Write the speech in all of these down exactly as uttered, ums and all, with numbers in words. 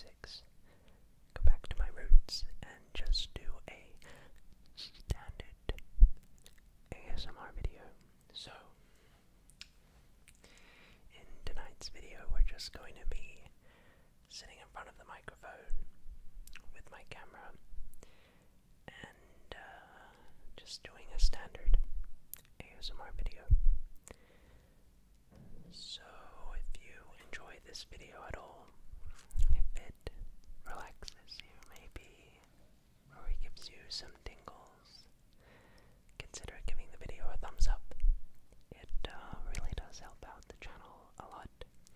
basics, go back to my roots, and just do a standard A S M R video. So, in tonight's video, we're just going to be sitting in front of the microphone with my camera and uh, just doing a standard A S M R video. So, if you enjoy this video at all, if it relaxes you maybe, or it gives you some tingles, consider giving the video a thumbs up. It uh, really does help out the channel a lot.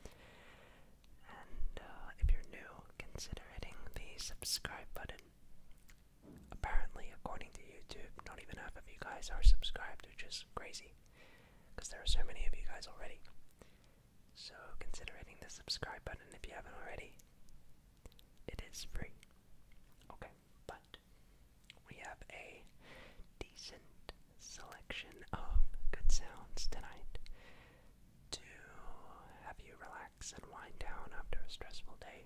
And uh, if you're new, consider hitting the subscribe button. Apparently, according to YouTube, not even half of you guys are subscribed, which is crazy, because there are so many of you guys already. So consider hitting the subscribe button if you haven't already. It is free. Okay, but we have a decent selection of good sounds tonight to have you relax and wind down after a stressful day.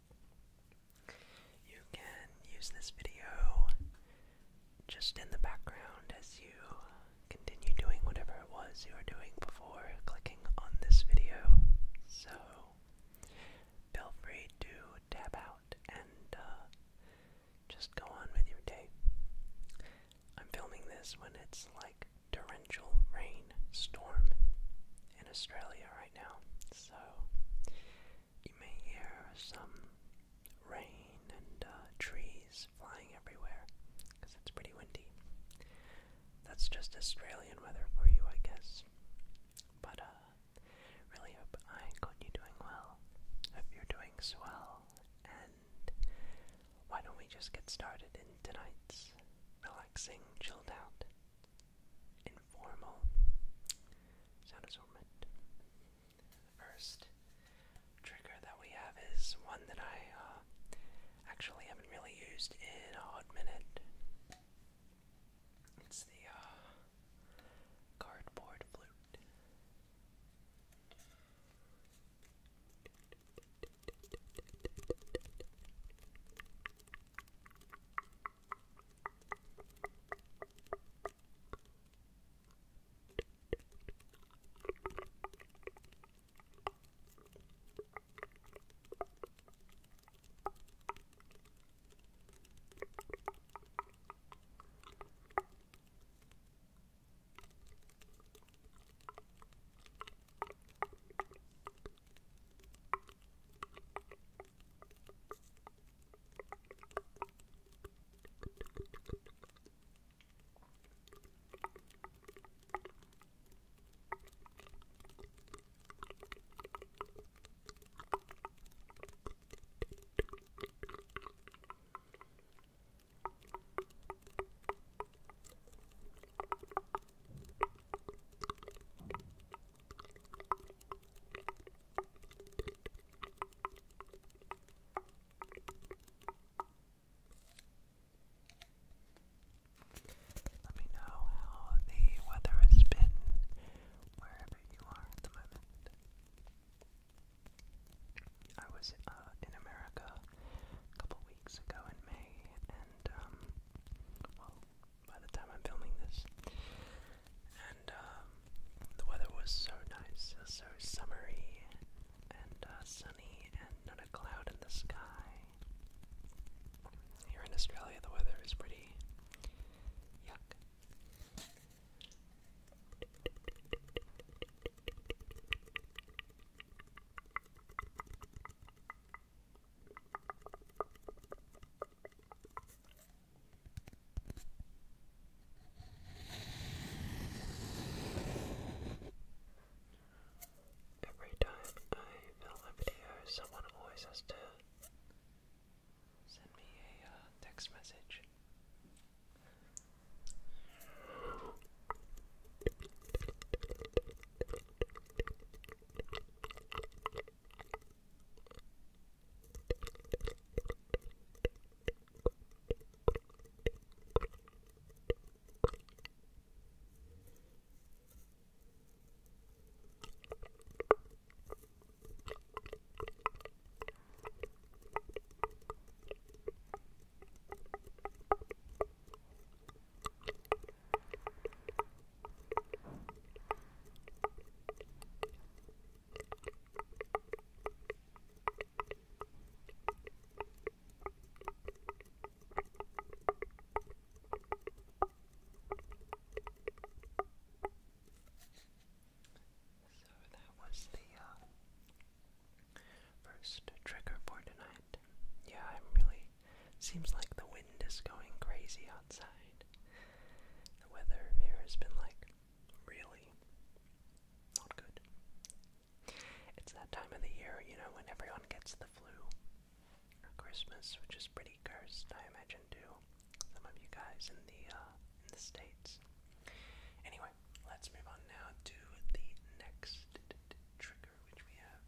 You can use this video just in the background as you continue doing whatever it was you were doing before clicking on this video. So feel free to tab out and uh, just go on with your day. I'm filming this when it's like torrential rain storm in Australia right now, so you may hear some rain and uh, trees flying everywhere because it's pretty windy. That's just Australian weather for you, I guess. But uh, really hope I got you doing well. Hope you're doing swell. And why don't we just get started in tonight's relaxing, chilled out, informal sound assortment. First trigger that we have is one that I uh, actually haven't really used in a hot minute. It's the uh, cardboard flute. Let me know how the weather has been wherever you are at the moment. I was uh, in America a couple weeks ago in May, and um, well, by the time I'm filming this, and um, the weather was so nice, it was so summery and uh, sunny, and not a cloud in the sky. Here in Australia, the weather is pretty yuck. Every time I film a video, someone always has to send me a uh, text message Seems like the wind is going crazy outside. The weather here has been like really not good. It's that time of the year, you know, when everyone gets the flu. Or Christmas, which is pretty cursed, I imagine, too. Some of you guys in the uh, in the States. Anyway, let's move on now to the next trigger, which we have.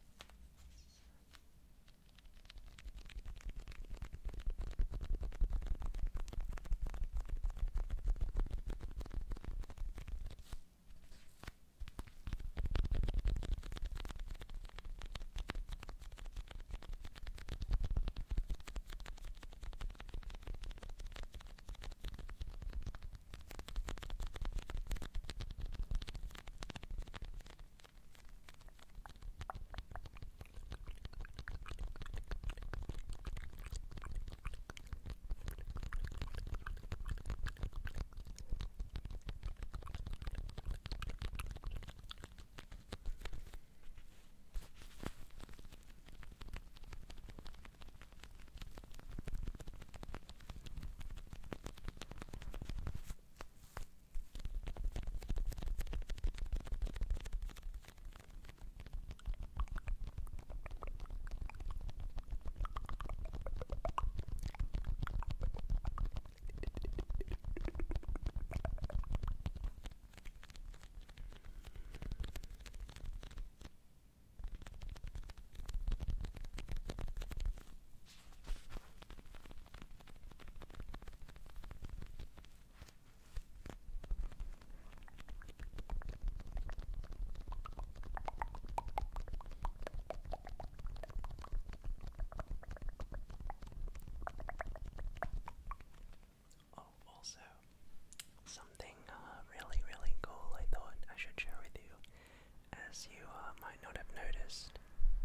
Something uh, really, really cool I thought I should share with you, as you uh, might not have noticed.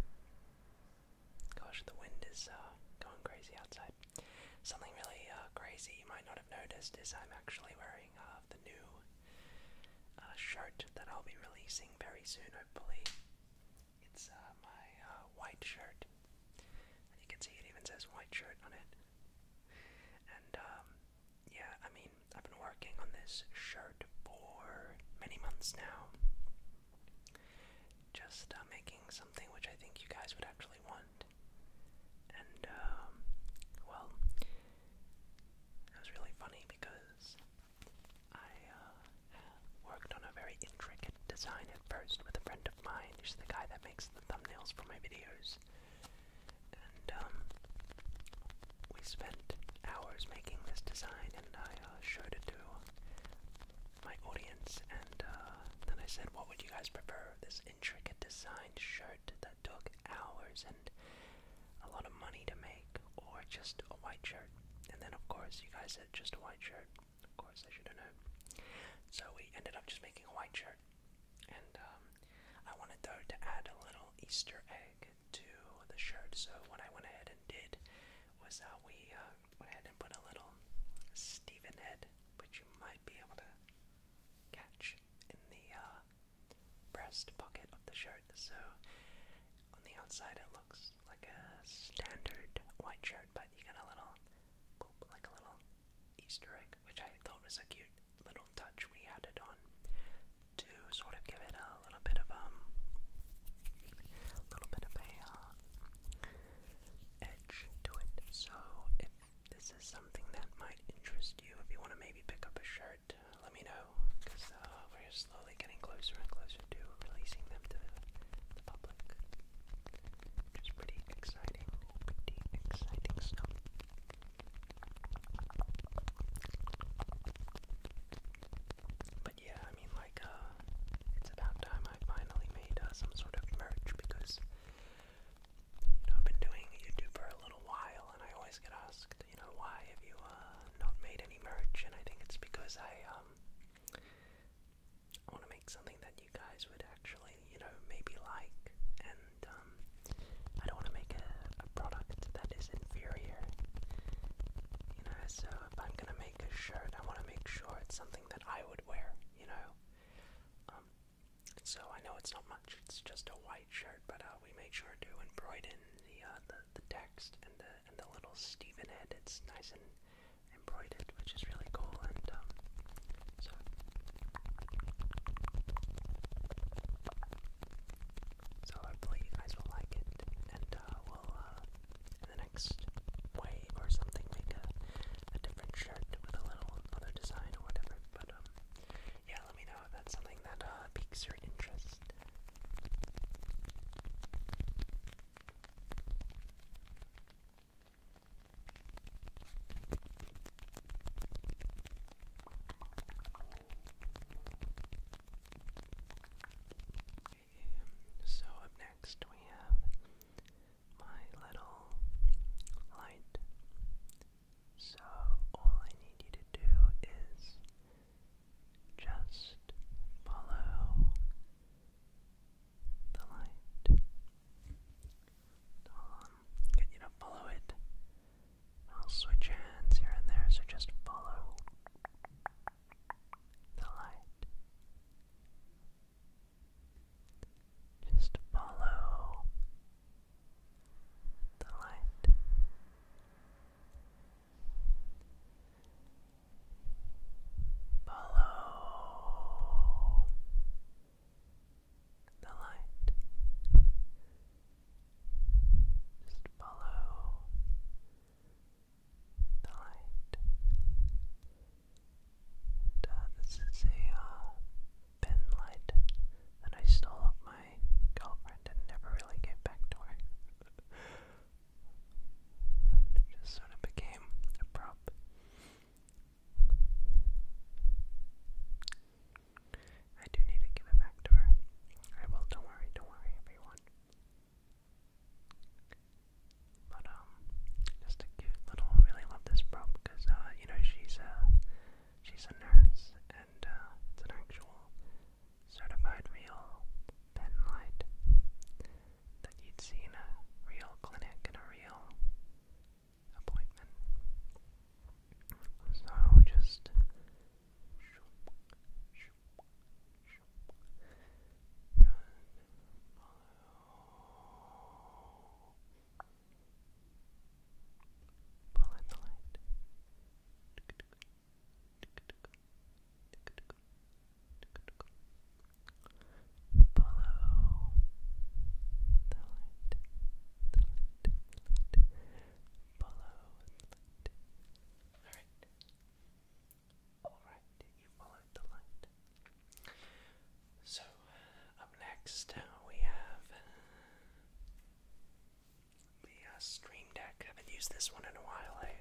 Gosh, the wind is uh, going crazy outside. Something really uh, crazy you might not have noticed is I'm actually wearing uh, the new uh, shirt that I'll be releasing very soon, hopefully. It's uh, my uh, white shirt. And you can see it even says white shirt on it. And um, yeah, I mean, I've been working on this shirt for many months now. Just uh, making something which I think you guys would actually want. And, um, well, it was really funny because I uh, worked on a very intricate design at first with a friend of mine. He's the guy that makes the thumbnails for my videos. And, um, we spent hours making this design, and I uh, showed it to my audience, and uh, then I said, what would you guys prefer? This intricate designed shirt that took hours and a lot of money to make, or just a white shirt? And then of course you guys said just a white shirt. Of course, I should have known. So we ended up just making a white shirt, and um, I wanted though to add a little Easter egg to the shirt, so what I went ahead and did was uh, we uh, went ahead and put a little Stephen head, which you might be able to catch in the uh, breast pocket of the shirt. So on the outside it looks like a standard white shirt, but you get a little boop, like a little Easter egg, which I thought was a cute little touch we added on to sort of give it a little bit of um, a little bit of a uh, edge to it. So if this is something that might interest you, if you want to maybe pick up a shirt, uh, let me know, because uh, we're slowly getting closer and closer to releasing them to the public, which is pretty exciting, pretty exciting stuff. But yeah, I mean, like, uh, it's about time I finally made uh, some sort of merch, because you know, I've been doing YouTube for a little while, and I always get asked, you know, why have you uh, not made any merch? And I think it's because I um I want to make something that you guys would actually, you know, maybe like, and um I don't want to make a, a product that is inferior. You know, so if I'm gonna make a shirt, I want to make sure it's something that I would wear. You know, um. So I know it's not much. It's just a white shirt, but uh, we made sure to embroider the uh, uh, the the text and the and the little Stephen head. It's nice and embroidered, which is really cool. And um, so so hopefully you guys will like it, and uh, we'll uh, in the next way or something make a a different shirt with a little other design or whatever. But um, yeah, let me know if that's something that uh, piques your interest. So up next we have my little light. So all I need you to do is just follow the light. Um, get you to follow it. I'll switch hands here and there, so just follow the light. Just follow the light. Follow the light. Just follow the light. And, uh, this is a uh, pen light that I stole off my girlfriend and never really gave back to her. It just sort of became a prop. I do need to give it back to her. I will, don't worry, don't worry everyone. But um, just a cute little, really love this prop because uh, you know, she's a, she's a nurse and uh, it's an actual certified real pen light that you'd see in a real clinic, in a real appointment. So just follow the light. Follow the light. The light. The light. Follow the light. Alright. Alright, you followed the light. So, up next, uh, we have the uh, Stream Deck. I haven't used this one in a while. I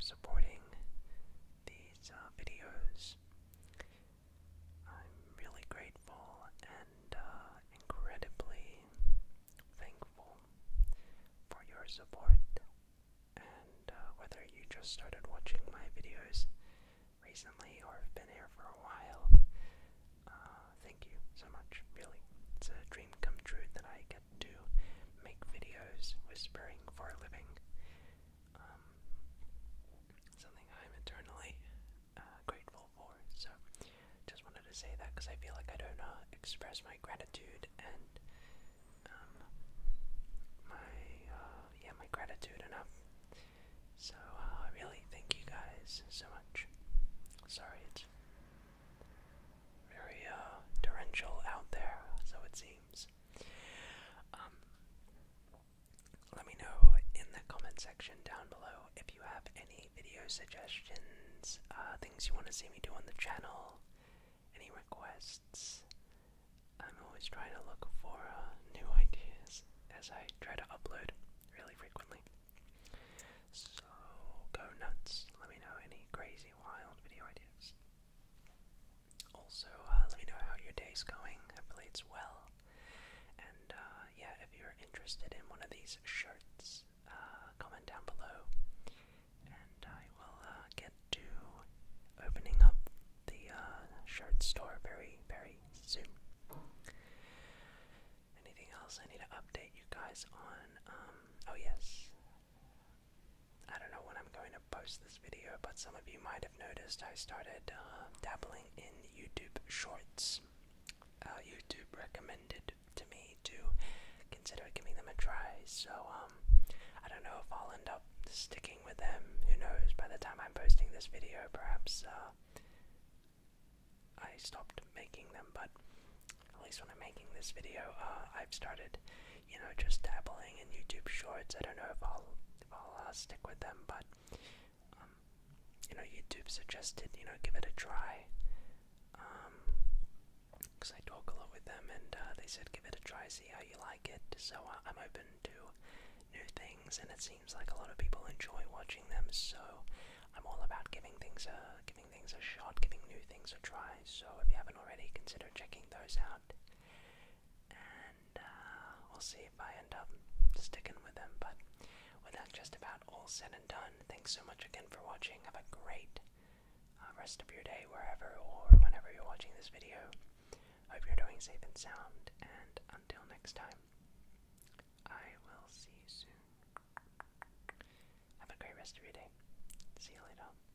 supporting these uh, videos. I'm really grateful and uh, incredibly thankful for your support. And uh, whether you just started watching my videos recently or have been here for a while, uh, thank you so much, really. It's a dream come true that I get to make videos whispering for a living. Um, something I'm eternally uh, grateful for. So, just wanted to say that because I feel like I don't uh, express my gratitude and um, my uh, yeah my gratitude enough. So, uh, really, thank you guys so much. Sorry, it's very uh, torrential out there, so it seems. Um, let me know in the comment section down below if you have any video suggestions, uh, things you want to see me do on the channel, any requests. I'm always trying to look for uh, new ideas as I try to upload really frequently. So go nuts. Let me know any crazy, wild video ideas. Also, uh, let me know how your day's going. Hopefully it's well. And uh, yeah, if you're interested in one of these shirts, uh, comment down below, and I will uh, get to opening up the uh, shirt store very, very soon. Anything else I need to update you guys on? Um, oh yes. I don't know when I'm going to post this video, but some of you might have noticed I started uh, dabbling in YouTube Shorts. Uh, YouTube recommended to me to consider giving them a try, so um, I don't know if I'll end up sticking with them. Who knows? By the time I'm posting this video, perhaps uh, I stopped making them, but at least when I'm making this video, uh, I've started, you know, just dabbling in YouTube Shorts. I don't know if I'll if I'll uh, stick with them, but um, you know, YouTube suggested, you know, give it a try. Um, because I talk a lot with them, and uh, they said give it a try, see how you like it. So uh, I'm open to new things, and it seems like a lot of people enjoy watching them. So I'm all about giving things a giving things a shot, giving new things a try. So if you haven't already, consider checking those out. And uh, we'll see if I end up sticking with them. But with that just about all said and done, thanks so much again for watching. Have a great uh, rest of your day, wherever or whenever you're watching this video. Hope you're doing safe and sound, and until next time, I will see you soon. Have a great rest of your day. See you later.